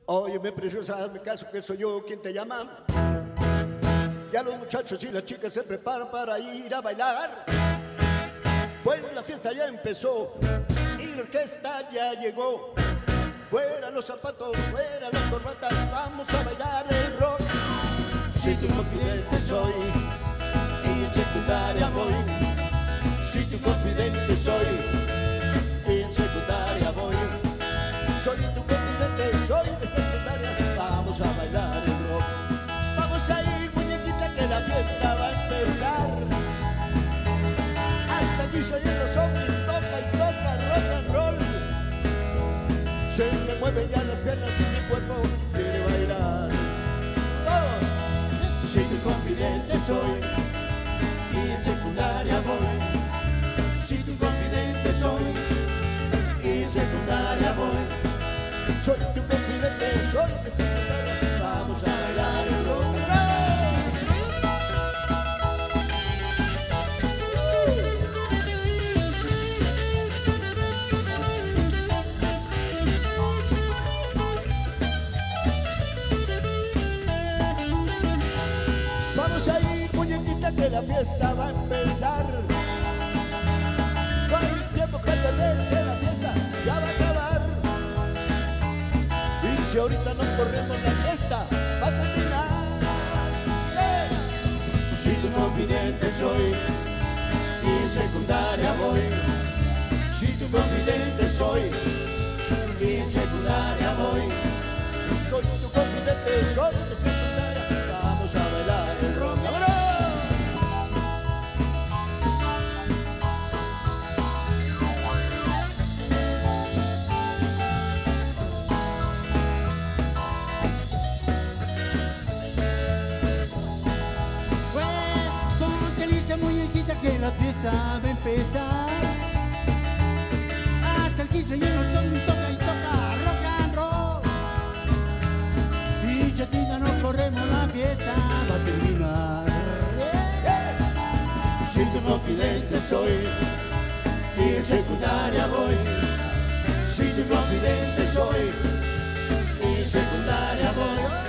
Óyeme, preciosa, hazme caso que soy yo quien te llama. Ya los muchachos y las chicas se preparan para ir a bailar. Pues la fiesta ya empezó y la orquesta ya llegó. Fuera los zapatos, fuera las corbatas, vamos a bailar el rock. Si tu confidente soy y en secundaria voy. Si tu confidente soy y en secundaria voy. Soy tu confidente, soy de secundaria, vamos a bailar el rock. Vamos a ir, muñequita, que la fiesta va a empezar. Hasta aquí se oyen los ovnis, toca y toca rock and roll. Se me mueven ya las piernas y mi cuerpo quiere bailar. Todos. Si tu confidente soy y en secundaria voy. Si tu confidente soy y en secundaria voy. Soy tu confidente, soy de secundaria, vamos a bailar el rock and roll. Vamos a ir, muñequita, que la fiesta va a empezar. No hay tiempo que perder, que la fiesta ya va a acabar. Y si ahorita no corremos, la fiesta va a terminar. Si tu confidente soy y en secundaria voy. Si tu confidente soy y en secundaria voy. Soy tu confidente, soy de secundaria, vamos a bailar el rock. ¡Vámonos! Que la fiesta va a empezar. Hasta el 15 y uno son y toca rock and roll. Y chatina no corremos, la fiesta va a terminar. Si tu confidente soy y en secundaria voy. Si tu confidente soy y en secundaria voy.